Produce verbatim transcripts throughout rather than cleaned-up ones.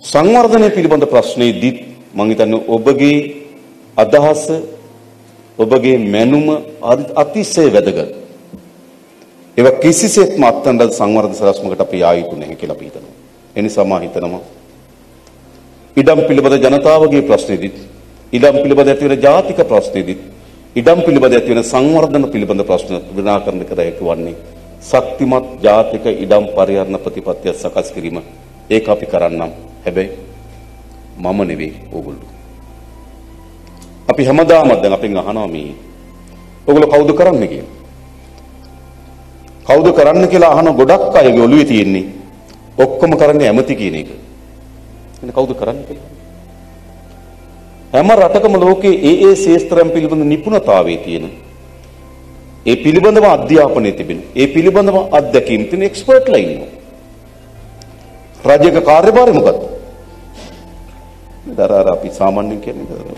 සංවර්ධනය පිළිබඳ ප්‍රශ්නයේදී මම හිතන්නේ ඔබගේ අදහස ඔබගේ මැනුම අතිශය වැදගත්. ඒක කිසිසේත්ම අත්දැක සංවර්ධන සලස්මකට අපි ආ යුතු නැහැ කියලා අපි හිතනවා. ඒ නිසා මම හිතනවා ඉඩම් පිළිබඳ ජනතාවගේ ප්‍රශ්නේදී ඉඩම් පිළිබඳ ඇති වෙන ජාතික ප්‍රශ්නේදී ඉඩම් පිළිබඳ ඇති වෙන සංවර්ධන පිළිබඳ ප්‍රශ්න විනාකරණය කර හැකි වන්නේ ශක්තිමත් ජාතික ඉඩම් පරිහරණ ප්‍රතිපත්තිය සකස් කිරීම. ඒක අපි කරන්නම්. හැබැයි මම නෙවෙයි ඕගොල්ලෝ. අපි හැමදාම දැන් අපෙන් අහනවා මේ ඕගොල්ලෝ කවුද කරන්නේ කියලා. කවුද කරන්න කියලා අහන ගොඩක් අයගේ ඔළුවේ තියෙන්නේ ඔක්කොම කරන්නේ ඇමති කියන එක. එන්නේ කවුද කරන්නේ කියලා. හැම රටකම ලෝකයේ ඒ ඒ ශාස්ත්‍රයන් පිළිබඳ නිපුණතාවයේ තියෙන ඒ පිළිබඳව අධ්‍යාපනයේ තිබෙන ඒ පිළිබඳව අත්දැකීම් තියෙන එක්ස්පර්ට්ලා ඉන්නවා. රාජ්‍යක කාර්යභාරය මොකක්ද? දරාර අපි සාමාන්‍යයෙන් කියන්නේ දරාර.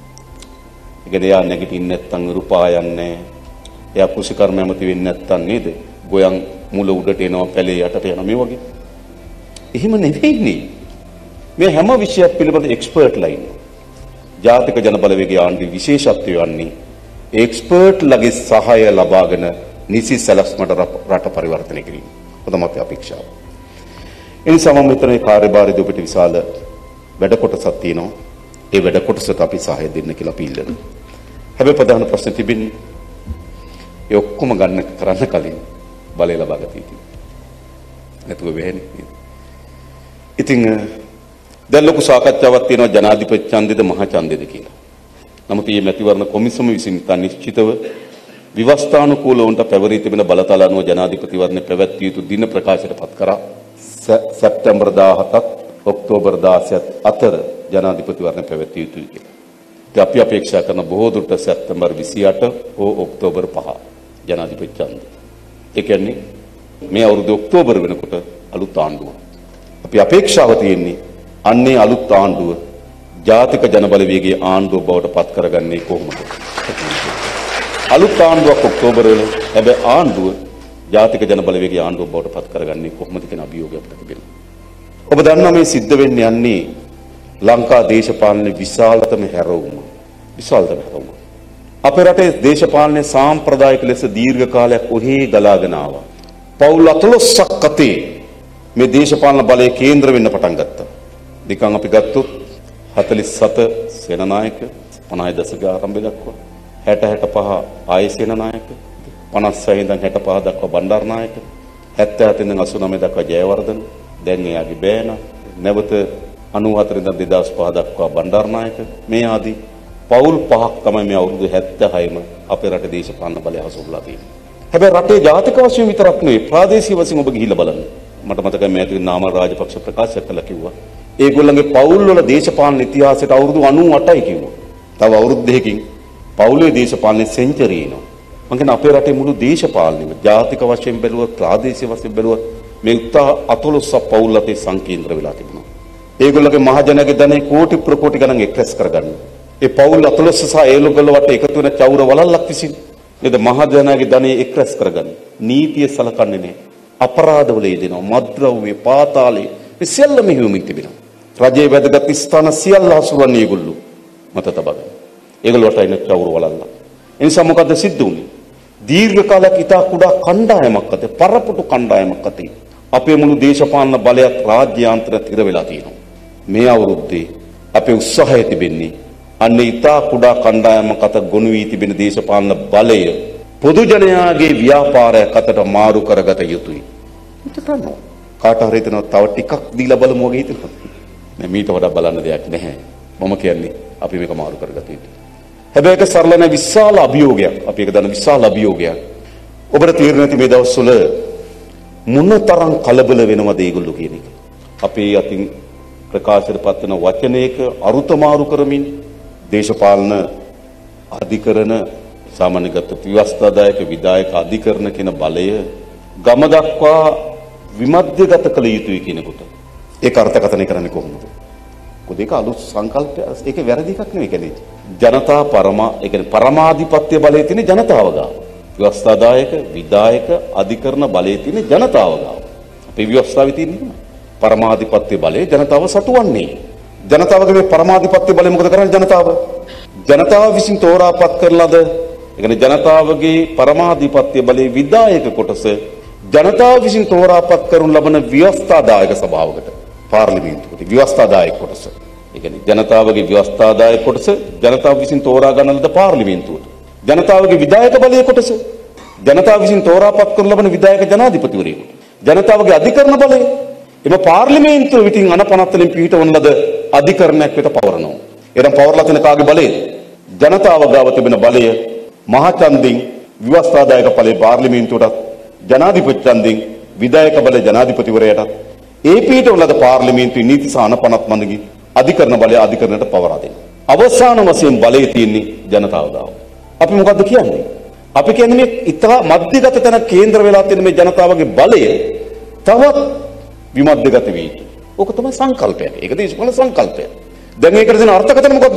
ඒකද යා නැගිටින්න නැත්තම් රුපායන්නේ. එයා කුෂිකර්ම ඇමති වෙන්නේ නැත්තම් නේද? ගෝයන් මුල උඩට එනවා පැලේ යටට යනවා මේ වගේ. එහෙම නෙවෙයිනේ. මේ හැම විෂයක් පිළිබඳ එක්ස්පර්ට්ලා ඉන්නවා. ජාතික ජන බලවේගයේ ආණ්ඩුවේ විශේෂත්වය වන්නේ එක්ස්පර්ට්ලාගේ සහාය ලබාගෙන නිසි සැලැස්මට රට පරිවර්තනය කිරීම. කොහොමද අපේ අපේක්ෂාව? ඒ නිසා මම මෙතන කාර්යභාරයේදී ඔබට විශාල වැඩ කොටසක් තියෙනවා. ඒ වැඩ කොටසට අපි සහාය දෙන්න කියලා අපි ඉල්ලනවා. හැබැයි ප්‍රධාන ප්‍රශ්නේ තිබෙන්නේ ඒ ඔක්කොම ගන්න කරන්න කලින් බලය ලබා ගත යුතුයි. නැතුව වෙන්නේ. ඉතින් දැන් ලොකු සාකච්ඡාවක් තියෙනවා ජනාධිපති ඡන්දෙද මහ ඡන්දෙද කියලා. නමුත් මේ මැතිවරණ කොමිසම විසින් තා නිශ්චිතව විවස්ථානුකූලව උන්ට පැවරී තිබෙන බලතල අනුව ජනාධිපතිවරණය පැවැත්විය යුතු දින ප්‍රකාශයට පත් කරා. සැප්තැම්බර් දාහතත් ඔක්තෝබර් දාසයත් අතර ජනාධිපතිවරණය පැවැත්විය යුතුයි කියලා. ඉතින් අපි අපේක්ෂා කරන බොහෝ දුරට සැප්තැම්බර් විසිඅට හෝ ඔක්තෝබර් පහ ජනාධිපති ඡන්දය. ඒ කියන්නේ මේ අවුරුදු ඔක්තෝබර් වෙනකොට අලුත් ආණ්ඩුව. අපි අපේක්ෂාව තියෙන්නේ අන්නේ අලුත් ආණ්ඩුව ජාතික ජන බලවේගයේ ආණ්ඩුව බවට පත් කරගන්නේ කොහොමද? අලුත් ආණ්ඩුවක් ඔක්තෝබර් වල හැබැයි ආණ්ඩුව ජාතික ජන බලවේගයේ ආණ්ඩුව බවට පත් කරගන්නේ කොහොමද කියන අභියෝගය අපිට තිබෙනවා. ඔබ දන්නා මේ සිද්ධ වෙන්නේ යන්නේ ලංකා දේශපාලනයේ විශාලතම හැරවුම. විශාලතම හැරවුම. අපේ රටේ දේශපාලනයේ සාම්ප්‍රදායික ලෙස දීර්ඝ කාලයක් ඔහේ ගලාගෙන ආවා. පවුල් අතලොස්සක් අතේ මේ දේශපාලන බලය කේන්ද්‍ර වෙන්න පටන් ගත්තා. නිකන් අපි ගත්තොත් හතළිස් හත සේනානායක පනහේ දශකයේ ආරම්භය දක්වා හැට හැටපහ ආයේ සේනානායක පනස් හය ඉඳන් හැටපහ දක්වා බණ්ඩාරනායක හැත්තෑ හත ඉඳන් අසූ නවය දක්වා ජයවර්ධන දැන් එයාගේ බෑන නැවත අනූ හතර ඉඳන් දෙදාස් පහ දක්වා බණ්ඩාරනායක මේ ආදී පවුල් පහක් තමයි මේ අවුරුදු හැත්තෑහයම අපේ රටේ දේශපාලන බලය හසුරුවලා තියෙන්නේ. හැබැයි රටේ ජාතික වශයෙන් විතරක් නෙවෙයි ප්‍රාදේශීය වශයෙන් ඔබ ගිහිල්ලා බලන්න. මට මතකයි මෑතක නාමල් රාජපක්ෂ ප්‍රකාශ කළා කිව්වා. ඒගොල්ලන්ගේ පවුල් වල දේශපාලන ඉතිහාසයට අවුරුදු අනූ අටයි කිව්වා. තව අවුරුදු දෙකකින් පවුලේ දේශපාලනේ සෙන්චරි එනවා. මම කියන්නේ අපේ රටේ මුළු දේශපාලනෙම ජාතික වශයෙන් බැලුවත් ප්‍රාදේශීය වශයෙන් බැලුවත් මේ උත්සාහ අතලොස්ස පවුල් අතේ සංකේන්ද්‍ර වෙලා තිබුණා. ඒගොල්ලන්ගේ මහජනගේ ධනෙ කෝටි ප්‍රකෝටි ගණන් එක්රැස් කරගන්න. ඒ පවුල් අතලොස්ස සහ ඒගොල්ල වට එකතු වෙන චෞර වලල්ලක් විසින් නේද මහජනගේ ධනෙ එක්රැස් කරගන්න. නීතිය සලකන්නේ නැහැ. අපරාධවල යෙදෙනවා. මත්ද්‍රව්‍ය පාතාලේ මේ සියල්ල මෙහෙයුමින් තිබෙනවා. රජයේ වැදගත් ස්ථාන සියල්ල හසුරුවන්නේ ඒගොල්ලෝ මත තබා ගන්න. ඒගොල්ලෝ වටයින චෞර වලල්ල. ඒ නිසා මොකද සිද්ධ වුනේ? දීර්ඝ කාලයක් ඉතා කුඩා කණ්ඩායමක් අතේ පරපුටු කණ්ඩායමක් අතේ අපේ මුළු දේශපාලන බලයත් රාජ්‍යාන්තර තිර වෙලා තියෙනවා. මේ අවුරුද්දේ අපේ උත්සාහය තිබෙන්නේ අන්නේ ඉතා කුඩා කණ්ඩායමක් අත ගොනු වී තිබෙන දේශපාලන බලය පොදු ජනයාගේ ව්‍යාපාරයක් අතට මාරු කරගත යුතුයි. හිතන්න. කාට හරි හිතනවා තව ටිකක් දීලා බලමු වගේ හිතනවා. නෑ මීට වඩා බලන්න දෙයක් නැහැ. මම කියන්නේ අපි මේක මාරු කරගත යුතුයි. හැබැයි ඒක සරල නැ විශාල අභියෝගයක්. අපි ඒක දන්න විශාල අභියෝගයක්. ඔබට තේරෙන්නේ නැති මේ දවස්වල මොනතරම් කලබල වෙනවද ඒගොල්ලෝ කියන එක. අපේ අතින් ප්‍රකාශයට පත් වෙන වචනයක අරුත මාරු කරමින් දේශපාලන අධිකරණ සාමාන්‍යගත විවස්ථාදායක විධායක අධිකරණ කියන බලය ගම දක්වා විමධ්‍යගත කළ යුතුයි කියනකොට ඒක අර්ථකථනය කරන්නේ කොහොමද? මොකද ඒක අලුත් සංකල්පය. ඒක වැරදි එකක් නෙවෙයි කියන්නේ. ජනතා පරමා ඒ කියන්නේ පරමාධිපත්‍ය බලයේ තියෙන ජනතාව ගාව. ව්‍යවස්ථාදායක විධායක අධිකරණ බලයේ තියෙන ජනතාව ගාව. අපේ ව්‍යවස්ථාවේ තියෙන පරමාධිපත්‍ය බලය ජනතාව සතුවන්නේ. ජනතාවගේ මේ පරමාධිපත්‍ය බලය මොකද කරන්නේ ජනතාව? ජනතාව විසින් තෝරාපත් කරලාද? ඒ කියන්නේ ජනතාවගේ පරමාධිපත්‍ය බලයේ විධායක කොටස ජනතාව විසින් තෝරාපත් කරනු ලබන ව්‍යවස්ථාදායක සභාවකට පාර්ලිමේන්තුවට ව්‍යවස්ථාදායක කොටස. ඒ කියන්නේ ජනතාවගේ ව්‍යවස්ථාදායක කොටස ජනතාව විසින් තෝරා ගන්න ලද පාර්ලිමේන්තුවට. ජනතාවගේ විධායක බලයේ කොටස ජනතාව විසින් තෝරාපත් කරනු ලබන විධායක ජනාධිපතිවරයෙකුට. ජනතාවගේ අධිකරණ බලය එම පාර්ලිමේන්තුව විසින් අනපනත්තලින් පිහිටවන ලද අධිකරණයක් වෙත පවරනවා. එනම් පවරලා තියෙන කාගේ බලයද? ජනතාව ගාව තිබෙන බලය මහාචන්දින් ව්‍යවස්ථාදායක බලයේ පාර්ලිමේන්තුවටත් ජනාධිපති ඡන්දින් විධායක බලය ජනාධිපතිවරයාටත් ඒ පිහිටවන ලද පාර්ලිමේන්තුවේ නීති සහ අනපනත් මණ්ඩලයේ අධිකරණ බලය අධිකරණයට පවරා දෙනවා. අවසාන වශයෙන් බලය තියෙන්නේ ජනතාව ගාව. අපි මොකද්ද කියන්නේ? අපි කියන්නේ මේ ඉතා මධ්‍යගත තැන කේන්ද්‍ර වෙලා තියෙන මේ ජනතාවගේ බලය තවත් විමධ්‍යගත වී. ඕක තමයි සංකල්පයක්. ඒක දේශපාලන සංකල්පයක්. දැන් ඒකට දෙන අර්ථකථන මොකද්ද?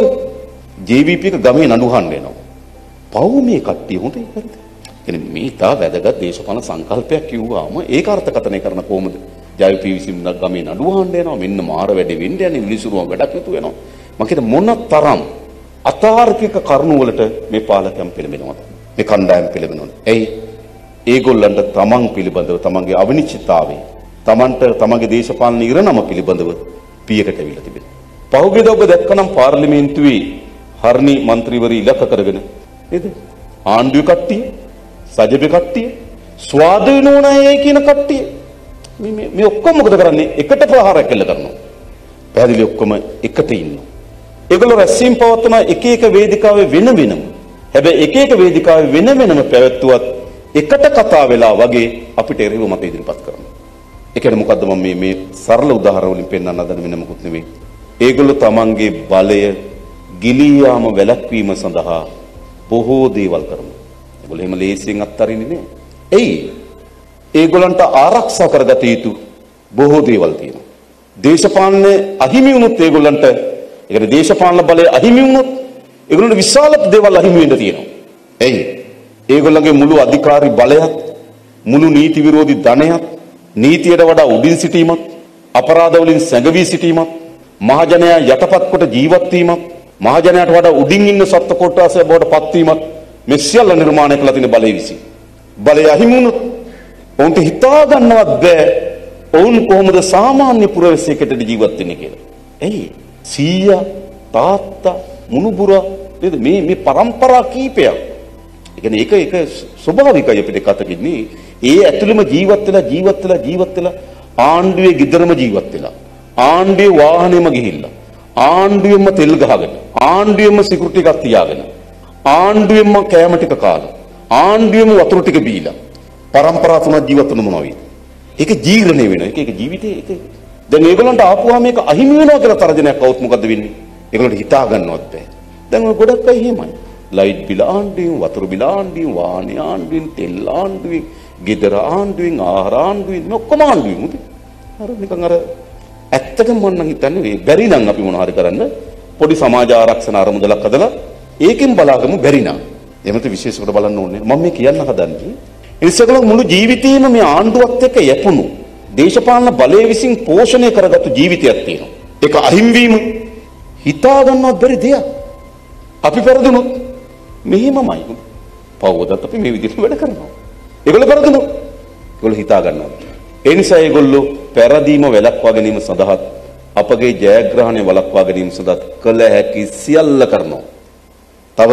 ජේ වී පී එක ගමේ නඩු හන්න වෙනවා. පව් මේ කට්ටිය හොඳයි හරිද? කියන්නේ මේ තා වැදගත් දේශපාලන සංකල්පයක් කිව්වාම ඒක අර්ථකථනය කරන කොහොමද? ජේ වී පී විසින් ගමේ නඩු හන්න වෙනවා. මෙන්න මාර වැඩේ වෙන්න යන්නේ මිනිසුරුව වැඩක් නතු වෙනවා. මම කියන මොන තරම් අතාර්කික කරුණු වලට මේ පාලකයන් පිළිඹෙනවද? මේ කණ්ඩායම් පිළිඹෙනවද? එයි ඒගොල්ලන්ට තමන් පිළිබඳව තමන්ගේ අවිනිශ්චිතතාවය තමන්ට තමන්ගේ දේශපාලන ඉරණම පිළිබඳව පියකට ඇවිල්ලා තිබෙනවා. පහුගියද ඔබ දැක්කනම් පාර්ලිමේන්තුවේ හර්නි മന്ത്രിවරි ඉලක්ක කරගෙන නේද? ආණ්ඩුවේ කට්ටිය, සජිබේ කට්ටිය, ස්වාධීන වුණායේ කියන කට්ටිය මේ මේ මේ ඔක්කොම මොකද කරන්නේ? එකට ප්‍රහාරයක් කළ කරනවා. පැහැදිලි ඔක්කොම එකට ඉන්නවා. ඒගොල්ලෝ රැස්වීම් පවත්වන එක එක වේදිකාවේ වෙන වෙනම. හැබැයි එක එක වේදිකාවේ වෙන වෙනම පැවැත්වුවත් එකට කතා වෙලා වගේ අපිට එරෙහිව මත ඉදිරිපත් කරනවා. ඒ කියන්නේ මොකද්ද මම මේ මේ සරල උදාහරණ වලින් පෙන්වන්න හදන වෙන මොකුත් නෙවෙයි. ඒගොල්ලෝ තමන්ගේ බලය ගිලී යාම වැළැක්වීම සඳහා බොහෝ දේවල් කරනවා. ඒගොල්ලෝ එහෙම ලේසියෙන් අත්හරින්නේ නෑ. එයි ඒගොල්ලන්ට ආරක්ෂා කරගත යුතු බොහෝ දේවල් තියෙනවා. දේශපාලන අහිමි වුණොත් ඒගොල්ලන්ට ඒ කියන්නේ දේශපාලන බලය අහිමි වුණොත් ඒගොල්ලන්ට විශාල දේවල් අහිමි වෙන්න තියෙනවා. එයි ඒගොල්ලන්ගේ මුළු අධිකාරී බලයත් මුළු නීති විරෝධී ධනයත් නීතියට වඩා උඩින් සිටීමත් අපරාධ වලින් සැඟවී සිටීමත් මහජනයා යටපත් කොට ජීවත් වීමත් මහජනයාට වඩා උඩින් ඉන්න සත්ත්ව කොට්ටාසය බවට පත්වීමත් මේ සියල්ල නිර්මාණය කළ තියෙන බලය විසින්. බලය අහිමි වුණොත් ඔවුන්ට හිතා ගන්නවත් බෑ ඔවුන් කොහොමද සාමාන්‍ය පුරවැසියෙකුට ජීවත් වෙන්නේ කියලා. එයි සීයා තාත්තා මුණුබුරා නේද මේ මේ પરම්පරා කීපයක්. ඒ කියන්නේ ඒක ඒක ස්වභාවිකයි අපිට කතකින්නේ. ඒ ඇතුළෙම ජීවත් වෙලා ජීවත් වෙලා ජීවත් වෙලා ආණ්ඩුවේ ගෙදරම ජීවත් වෙලා ආණ්ඩුවේ වාහනේම ගිහිල්ලා ආණ්ඩුවෙන්ම තෙල් ගහගෙන ආණ්ඩුවෙන්ම සිකියුරිටි එකක් තියාගෙන ආණ්ඩුවෙන්ම කෑම ටික කාලා ආණ්ඩුවෙන්ම වතුර ටික බීලා પરම්පරා තුනක් ජීවත් වෙන මොනවා වෙයි. ඒක ජීර්ණය වෙනවා. ඒක ඒක ජීවිතේ ඒක දැන් ඒගොල්ලන්ට ආපුවා මේක අහිමි වෙනවා කියලා තරජනයක් આવුත් මොකද වෙන්නේ? ඒගොල්ලන්ට හිතා ගන්නවත් බෑ. දැන් ඔය ගොඩක් අය එහෙමයි. ලයිට් බිල ආණ්ඩුවෙන් වතුර බිල ආණ්ඩුවෙන් වාහනේ ආණ්ඩුවෙන් තෙල් ආණ්ඩුවෙන් ගෙදර ආණ්ඩුවෙන් ආහාර ආණ්ඩුවෙන් ඔක්කොම ආණ්ඩුවෙන් උදේ. අර නිකන් අර ඇත්තටම මම නම් හිතන්නේ මේ බැරි නම් අපි මොනවා හරි කරන්න පොඩි සමාජ ආරක්ෂණ අරමුදලක් හදලා ඒකෙන් බලාගමු බැරි නම්. එහෙමත් විශේෂකට බලන්න ඕනේ. මම මේ කියන්න හදන්නේ ඉස්සෙල්ලා මුළු ජීවිතේම මේ ආණ්ඩුවත් එක්ක යැපුණු දේශපාලන බලය විසින් පෝෂණය කරගත්තු ජීවිතයක් තියෙනවා. ඒක අහිමි වීම හිතා ගන්නවත් බැරි දෙයක්. අපි පෙරදුනොත් මෙහෙමමයි. පවවදත් අපි මේ විදිහට වැඩ කරනවා. ඒගොල්ලෝ පෙරදුනොත් ඒගොල්ලෝ හිතා ගන්නවා. ඒ නිසා ඒගොල්ලෝ පෙරදීම වැළක්වා ගැනීම සඳහා අපගේ ජයග්‍රහණය වළක්වා ගැනීම සඳහා කළ හැකි සියල්ල කරනවා. තව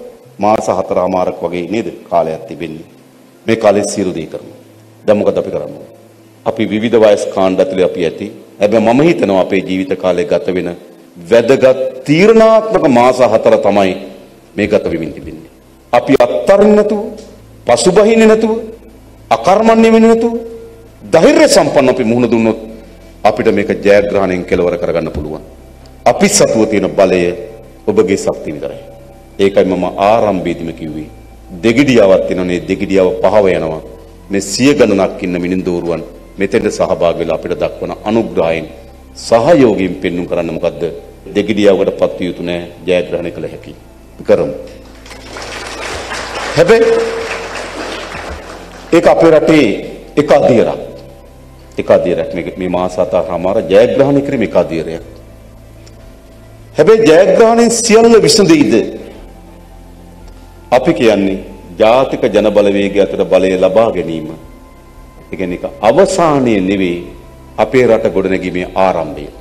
මාස හතරමාරක් වගේ නේද කාලයක් තිබෙන්නේ. මේ කාලේ සියලු දේ කරනවා. දැන් මොකද අපි කරන්නේ? අපි විවිධ වයස් කාණ්ඩ ඇතුලේ අපි ඇති. හැබැයි මම හිතනවා අපේ ජීවිත කාලය ගත වෙන වැදගත් තීරණාත්මක මාස හතර තමයි මේ ගත වෙමින් තිබෙන්නේ. අපි අත්තරින් නැතුව, පසුබහින්නේ නැතුව, අකර්මණ්‍ය වෙන්නේ නැතුව, ධෛර්ය සම්පන්න අපි මුහුණ දුන්නොත් අපිට මේක ජයග්‍රහණයෙන් කෙලවර කරගන්න පුළුවන්. අපි සතුව තියෙන බලය ඔබගේ ශක්තිය විතරයි. ඒකයි මම ආරම්භයේදීම කිව්වේ. දෙගිඩියාවක් තියෙනනේ දෙගිඩියාව පහව යනවා. මේ සිය ගණනක් ඉන්න මිනින්දෝරුවන් මෙතෙන්ට සහභාගී වෙලා අපිට දක්වන අනුග්‍රහයෙන් සහයෝගයෙන් පෙන්වුම් කරන්න මොකද්ද? දෙගිඩියාවකට පත් යුතු නෑ ජයග්‍රහණය කළ හැකි. කරමු. හැබැයි ඒක අපේ රටේ එක අධිරක්. එක අධීරයක් මේ මේ මාස හතරමාර ජයග්‍රහණය කිරීම එක අධීරයක්. හැබැයි ජයග්‍රහණය සියල්ල විසඳෙයිද? අපි කියන්නේ ජාතික ජන බලවේගය අතර බලය ලබා ගැනීම. ඒ කියන්නේ අවසානයේ නෙවෙයි අපේ රට ගොඩනැගීමේ ආරම්භය.